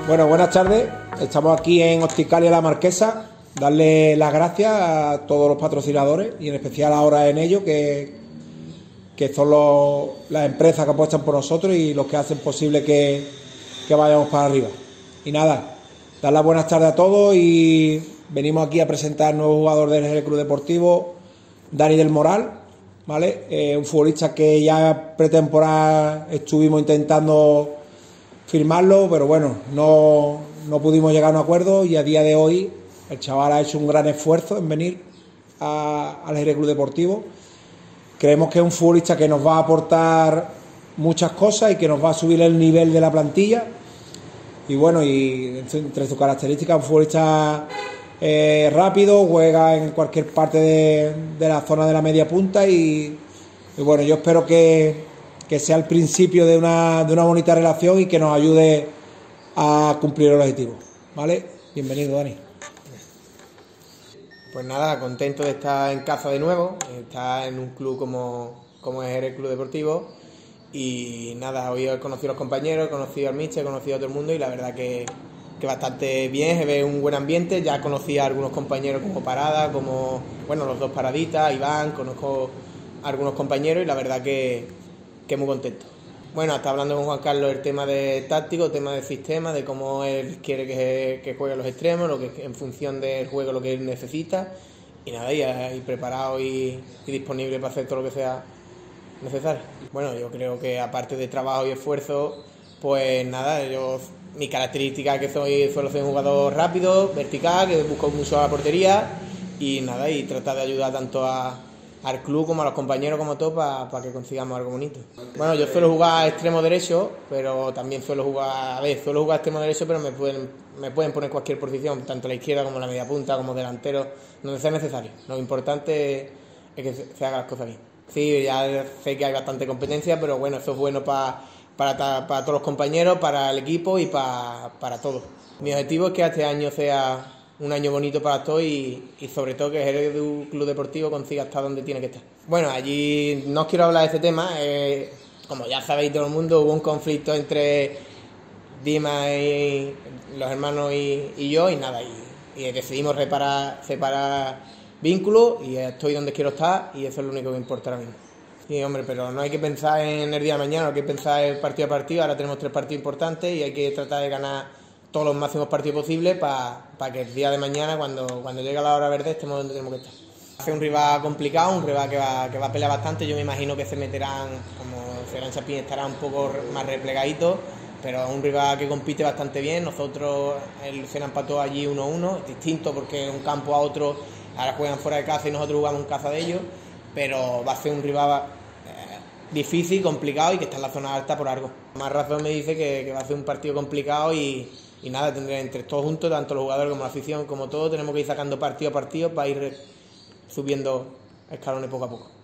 Bueno, buenas tardes. Estamos aquí en Hosticalia La Marquesa. Darle las gracias a todos los patrocinadores y en especial ahora en ellos, que son las empresas que apuestan por nosotros y los que hacen posible que vayamos para arriba. Y nada, dar las buenas tardes a todos y venimos aquí a presentar al nuevo jugador del Jerez Club Deportivo, Dani del Moral, ¿vale? Un futbolista que ya pretemporada estuvimos intentando firmarlo, pero bueno, no pudimos llegar a un acuerdo y a día de hoy el chaval ha hecho un gran esfuerzo en venir al Jerez Club Deportivo. Creemos que es un futbolista que nos va a aportar muchas cosas y que nos va a subir el nivel de la plantilla. Y bueno, y entre sus características, un futbolista rápido, juega en cualquier parte de la zona de la media punta y bueno, yo espero que sea el principio de una bonita relación y que nos ayude a cumplir el objetivo, ¿vale? Bienvenido, Dani. Pues nada, contento de estar en casa de nuevo, estar en un club como es el Club Deportivo y nada, hoy he conocido a los compañeros, he conocido al míster, he conocido a todo el mundo y la verdad que bastante bien, se ve un buen ambiente. Ya conocí a algunos compañeros como Parada, como bueno, los dos Paraditas, Iván, conozco a algunos compañeros y la verdad que muy contento. Bueno, hasta hablando con Juan Carlos el tema de táctico, el tema de sistema, de cómo él quiere que juegue los extremos, lo que en función del juego lo que él necesita y nada, y preparado y disponible para hacer todo lo que sea necesario. Bueno, yo creo que aparte de trabajo y esfuerzo, pues nada, mi característica es que suelo ser un jugador rápido, vertical, que busco mucho a la portería y nada, y tratar de ayudar tanto al club como a los compañeros, como todo, para que consigamos algo bonito. Bueno, yo suelo jugar extremo derecho, pero también suelo jugar extremo derecho, pero me pueden poner cualquier posición, tanto la izquierda como la media punta, como delantero, donde sea necesario. Lo importante es que se hagan las cosas bien. Sí, ya sé que hay bastante competencia, pero bueno, eso es bueno para todos los compañeros, para el equipo y para todos. Mi objetivo es que este año sea un año bonito para todos y sobre todo que el Jerez Club Deportivo consiga estar donde tiene que estar. Bueno, allí no os quiero hablar de este tema, como ya sabéis todo el mundo, hubo un conflicto entre Dima y los hermanos y yo y nada, y decidimos separar vínculos y estoy donde quiero estar y eso es lo único que importa ahora mismo. Sí, hombre, pero no hay que pensar en el día de mañana, hay que pensar en partido a partido. Ahora tenemos 3 partidos importantes y hay que tratar de ganar todos los máximos partidos posibles para que el día de mañana, cuando llegue la hora verde, estemos donde tenemos que estar. Va a ser un rival complicado, un rival que va a pelear bastante. Yo me imagino que se meterán, como serán Chapín, estará un poco más replegadito, pero es un rival que compite bastante bien. Nosotros, el Cena empató allí 1-1, es distinto porque un campo a otro, ahora juegan fuera de casa y nosotros jugamos en casa de ellos, pero va a ser un rival difícil, complicado y que está en la zona alta por algo. Más razón me dice que va a ser un partido complicado y nada, tendré entre todos juntos, tanto los jugadores como la afición, como todo, tenemos que ir sacando partido a partido para ir subiendo escalones poco a poco.